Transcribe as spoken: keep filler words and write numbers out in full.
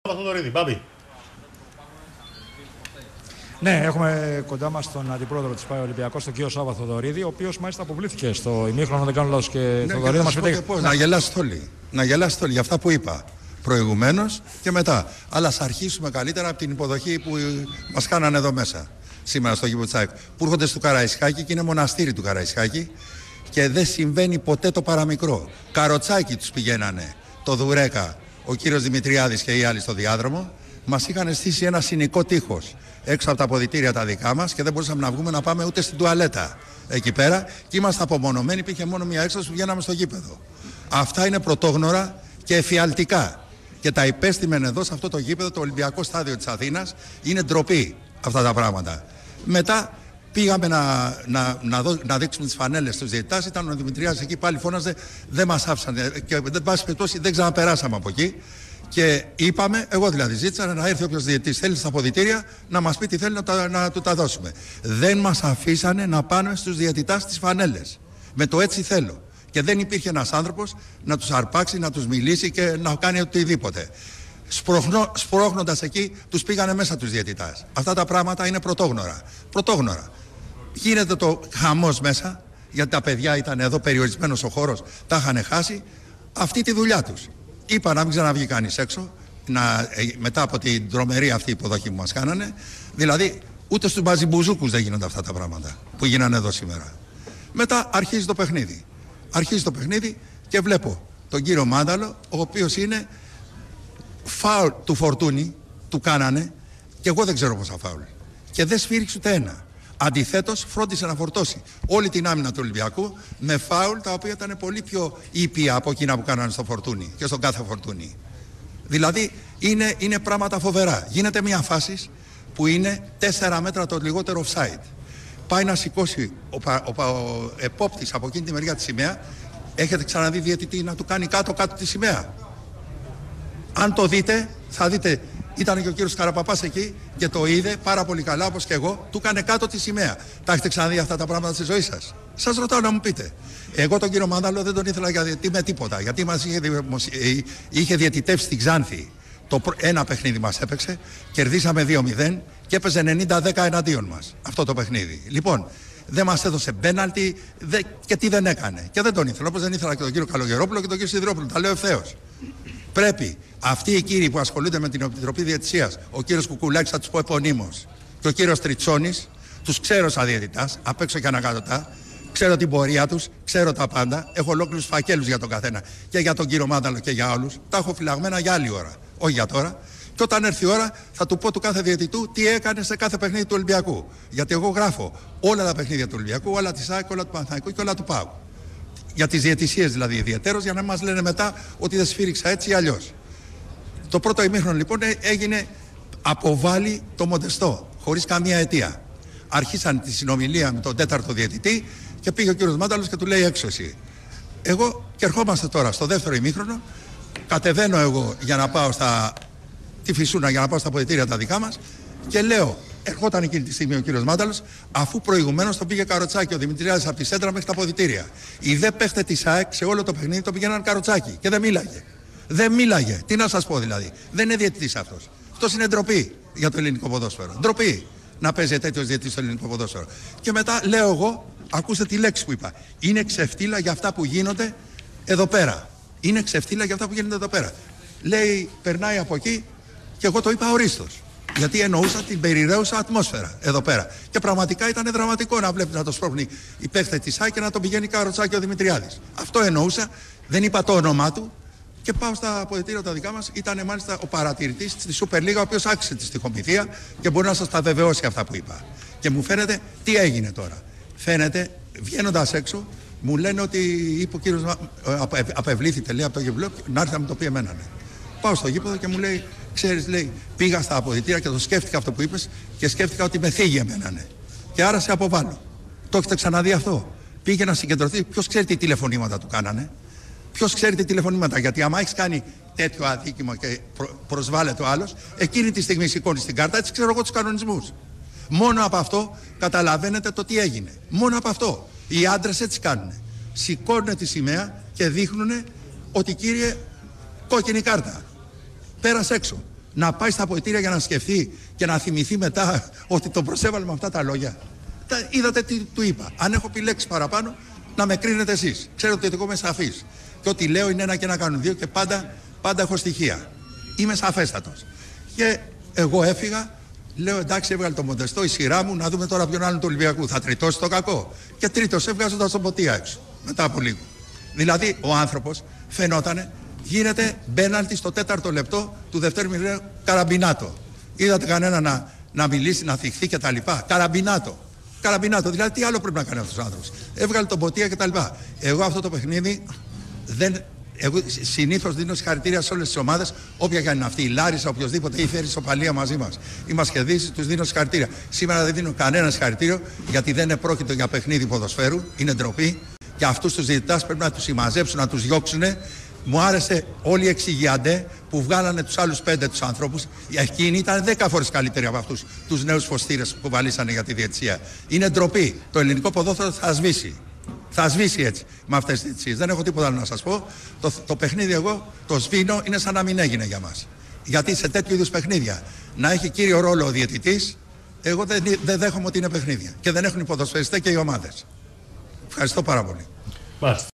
Θοδωρίδη, Μπάμπη. Ναι, έχουμε κοντά μας τον αντιπρόεδρο της ΠΑΕ Ολυμπιακός, τον κύριο Σάββα Θοδωρίδη, ο οποίος μάλιστα αποβλήθηκε στο ημίχρονο, αν δεν κάνω λάθος. Και ναι, Θοδωρίδη, μας πείτε. Πώς, να γελάσετε όλοι. Να γελάσετε όλοι για αυτά που είπα προηγουμένως και μετά. Αλλά ας αρχίσουμε καλύτερα από την υποδοχή που μας κάνανε εδώ μέσα σήμερα στο γήπεδο της ΑΕΚ. Που έρχονται στο Καραϊσκάκι και είναι μοναστήρι του Καραϊσκάκι και δεν συμβαίνει ποτέ το παραμικρό. Καροτσάκι τους πηγαίνανε, το Δουρέκα, ο κύριος Δημητριάδης και οι άλλοι στο διάδρομο. Μας είχαν στήσει ένα συνοικό τείχος έξω από τα αποδυτήρια τα δικά μας και δεν μπορούσαμε να βγούμε να πάμε ούτε στην τουαλέτα εκεί πέρα και είμαστε απομονωμένοι, υπήρχε μόνο μια έξοδος που βγαίναμε στο γήπεδο. Αυτά είναι πρωτόγνωρα και εφιαλτικά και τα υπέστημεν εδώ σε αυτό το γήπεδο, το Ολυμπιακό Στάδιο της Αθήνας. Είναι ντροπή αυτά τα πράγματα. Μετά πήγαμε να, να, να, δω, να δείξουμε τις φανέλες στους διαιτητάς, ήταν ο Δημητριάδης εκεί, πάλι φώναζε, δεν μας άφησαν και δεν πάση περιπτώσει δεν ξαναπεράσαμε από εκεί. Και είπαμε, εγώ δηλαδή ζήτησα να έρθει όποιος διαιτητής θέλει στα αποδυτήρια να μας πει τι θέλει να, τα, να του τα δώσουμε. Δεν μας αφήσανε να πάνε στους διαιτητάς στις φανέλες. Με το έτσι θέλω. Και δεν υπήρχε ένας άνθρωπος να τους αρπάξει, να τους μιλήσει και να κάνει οτιδήποτε. Σπρώχνω, σπρώχνοντας εκεί, τους πήγανε μέσα τους διαιτητάς. Αυτά τα πράγματα είναι πρωτόγνωρα. Πρωτόγνωρα. Γίνεται το χαμός μέσα, γιατί τα παιδιά ήταν εδώ, περιορισμένος ο χώρος, τα είχαν χάσει. Αυτή τη δουλειά τους. Είπα να μην ξαναβγεί κανείς έξω, να, μετά από την τρομερή αυτή υποδοχή που μας κάνανε. Δηλαδή, ούτε στους μπαζιμπουζούκους δεν γίνονται αυτά τα πράγματα που γίνανε εδώ σήμερα. Μετά αρχίζει το παιχνίδι. Αρχίζει το παιχνίδι και βλέπω τον κύριο Μάνταλο, ο οποίος είναι φάουλ του Φορτούνη, του κάνανε και εγώ δεν ξέρω πόσα φάουλ. Και δεν σφύριξε ούτε ένα. Αντιθέτως, φρόντισε να φορτώσει όλη την άμυνα του Ολυμπιακού με φάουλ τα οποία ήταν πολύ πιο ήπια από εκείνα που κάνανε στο Φορτούνι και στον κάθε Φορτούνι. Δηλαδή, είναι, είναι πράγματα φοβερά. Γίνεται μια φάση που είναι τέσσερα μέτρα το λιγότερο offside. Πάει να σηκώσει ο, ο, ο, ο επόπτης από εκείνη τη μεριά τη σημαία. Έχετε ξαναδεί διαιτητή να του κάνει κάτω-κάτω τη σημαία? Αν το δείτε, θα δείτε. Ήταν και ο κύριος Καραπαπάς εκεί και το είδε πάρα πολύ καλά, όπως και εγώ. Του έκανε κάτω τη σημαία. Τα έχετε ξαναδεί αυτά τα πράγματα στη ζωή σας? Σας ρωτάω να μου πείτε. Εγώ τον κύριο Μάνταλο δεν τον ήθελα γιατί με τίποτα. Γιατί μας είχε, είχε διαιτητεύσει στην Ξάνθη. Το ένα παιχνίδι μας έπαιξε, κερδίσαμε δύο μηδέν και έπαιζε ενενήντα δέκα εναντίον μας αυτό το παιχνίδι. Λοιπόν, δεν μας έδωσε πέναλτι δε, και τι δεν έκανε. Και δεν τον ήθελα. Όπως δεν ήθελα και τον κύριο Καλογερόπουλο και τον κύριο Σιδηρόπουλο. Τα λέω ευθέως. Πρέπει αυτοί οι κύριοι που ασχολούνται με την Επιτροπή Διαιτησίας, ο κύριος Κουκουλάκης, θα τους πω επωνύμως, και ο κύριος Τριτσόνης, τους ξέρω σαν διαιτητάς, απ' έξω και ανακάτωτα, ξέρω την πορεία τους, ξέρω τα πάντα, έχω ολόκληρους φακέλους για τον καθένα και για τον κύριο Μάνταλο και για όλους, τα έχω φυλαγμένα για άλλη ώρα, όχι για τώρα. Και όταν έρθει η ώρα θα του πω του κάθε διαιτητού τι έκανε σε κάθε παιχνίδι του Ολυμπιακού. Γιατί εγώ γράφω όλα τα παιχνίδια του Ολυμπιακού, όλα τη ΣΑΕΚ, όλα του Παναθηναϊκού και όλα του ΠΑΟΚ. Για τις διαιτησίες δηλαδή ιδιαίτερως, για να μας λένε μετά ότι δεν σφύριξα έτσι ή αλλιώς. Το πρώτο ημίχρονο λοιπόν έγινε αποβάλει το Μοντεστό, χωρίς καμία αιτία. Αρχίσαν τη συνομιλία με τον τέταρτο διαιτητή και πήγε ο κύριος Μάνταλος και του λέει έξω εσύ. Εγώ και ερχόμαστε τώρα στο δεύτερο ημίχρονο, κατεβαίνω εγώ για να πάω στα τη Φυσούνα, για να πάω στα αποδυτήρια τα δικά μας και λέω, ερχόταν εκείνη τη στιγμή ο κύριος Μάνταλος, αφού προηγουμένως τον πήγε καροτσάκι ο Δημητριάδης από τη σέντρα μέχρι τα αποδυτήρια. Οι δε παίχτες της ΑΕΚ σε όλο το παιχνίδι το πήγαιναν καροτσάκι και δεν μίλαγε. Δεν μίλαγε. Τι να σας πω δηλαδή. Δεν είναι διαιτητής αυτός. Αυτός είναι ντροπή για το ελληνικό ποδόσφαιρο. Ντροπή να παίζει τέτοιος διαιτητής στο ελληνικό ποδόσφαιρο. Και μετά λέω εγώ, ακούστε τη λέξη που είπα. Είναι ξεφτύλα για αυτά που γίνονται εδώ πέρα. Είναι ξεφτύλα για αυτά που γίνονται εδώ πέρα. Λέει, περνάει από εκεί και εγώ το είπα ορίστος. Γιατί εννοούσα την περιραίουσα ατμόσφαιρα εδώ πέρα. Και πραγματικά ήταν δραματικό να βλέπει να το σπρώχνει η παίχτη της ΑΕΚ και να τον πηγαίνει καροτσάκι ο Δημητριάδης. Αυτό εννοούσα, δεν είπα το όνομά του και πάω στα αποδυτήρια τα δικά μας. Ήταν μάλιστα ο παρατηρητής στη Super League, ο οποίος άξιζε τη στοιχομηθεία και μπορεί να σας τα βεβαιώσει αυτά που είπα. Και μου φαίνεται τι έγινε τώρα. Φαίνεται, βγαίνοντας έξω, μου λένε ότι είπε ο κύριος, απευλήθητε λέει από το γεβλό, να έρθει να μου το πει εμένα. Ναι. Πάω στο γήπεδο και μου λέει, ξέρεις, λέει, πήγα στα αποδυτήρια και το σκέφτηκα αυτό που είπες και σκέφτηκα ότι με θίγει εμένα, ναι. Και άρα σε αποβάλλω. Το έχετε ξαναδεί αυτό? Πήγε να συγκεντρωθεί. Ποιος ξέρει τι τηλεφωνήματα του κάνανε? Ποιος ξέρει τι τηλεφωνήματα? Γιατί άμα έχεις κάνει τέτοιο αδίκημα και προ, προσβάλλεται ο άλλος, εκείνη τη στιγμή σηκώνεις την κάρτα, έτσι ξέρω εγώ τους κανονισμούς. Μόνο από αυτό καταλαβαίνετε το τι έγινε. Μόνο από αυτό. Οι άντρες έτσι κάνουν. Σηκώνουν τη σημαία και δείχνουν ότι κύριε, κόκκινη κάρτα. Πέρασε έξω. να πάει στα αποδυτήρια για να σκεφτεί και να θυμηθεί μετά ότι τον προσέβαλε με αυτά τα λόγια. Τα, είδατε τι του είπα. Αν έχω πει λέξεις παραπάνω, να με κρίνετε εσείς. Ξέρετε ότι εγώ είμαι σαφής. Και ό,τι λέω είναι ένα και ένα κάνουν δύο και πάντα, πάντα έχω στοιχεία. Είμαι σαφέστατος. Και εγώ έφυγα, λέω εντάξει, έβγαλε το Μοντεστό, η σειρά μου, να δούμε τώρα ποιον άλλον του Ολυμπιακού. Θα τριτώσει το κακό. Και τρίτος έβγαζοντας τον Ποτία έξω. Μετά από λίγο. Δηλαδή ο άνθρωπος φαινότανε, γίνεται μπέναλτι στο τέταρτο λεπτό του δευτέρου μηδέν καραμπινάτο. Είδατε κανένα να, να μιλήσει, να θυχθεί κτλ. Καραμπινάτο. Καραμπινάτο. Δηλαδή τι άλλο πρέπει να κάνει αυτός ο άνθρωπος. Έβγαλε τον Ποτία κτλ. Εγώ αυτό το παιχνίδι δεν. Εγώ συνήθως δίνω συγχαρητήρια σε όλες τις ομάδες, όποια και αν είναι αυτή, η Λάρισα, οποιοδήποτε, ή φέρει ισοπαλία μαζί μας. Οι Μασχεδίσεις, τους δίνω συγχαρητήρια. Σήμερα δεν δίνω κανένα συγχαρητήριο, γιατί δεν είναι πρόκειτο για παιχνίδι ποδοσφαίρου, είναι ντροπή. Και αυτούς τους διαιτητές πρέπει να τους συμμαζέψουν, να τους διώξουν. Μου άρεσε όλοι οι εξηγιαντέ που βγάλανε τους άλλους πέντε τους ανθρώπους. Εκείνοι ήταν δέκα φορές καλύτεροι από αυτούς τους νέους φωστήρες που βαλήσανε για τη διαιτησία. Είναι ντροπή. Το ελληνικό ποδόσφαιρο θα σβήσει. Θα σβήσει έτσι με αυτές τις διαιτησίες. Δεν έχω τίποτα άλλο να σας πω. Το, το παιχνίδι εγώ το σβήνω, είναι σαν να μην έγινε για μας. Γιατί σε τέτοιου είδους παιχνίδια να έχει κύριο ρόλο ο διαιτητής, εγώ δεν, δεν δέχομαι ότι είναι παιχνίδια. Και δεν έχουν οι ποδοσφαιριστές και οι ομάδες. Ευχαριστώ πάρα πολύ. Μάλιστα.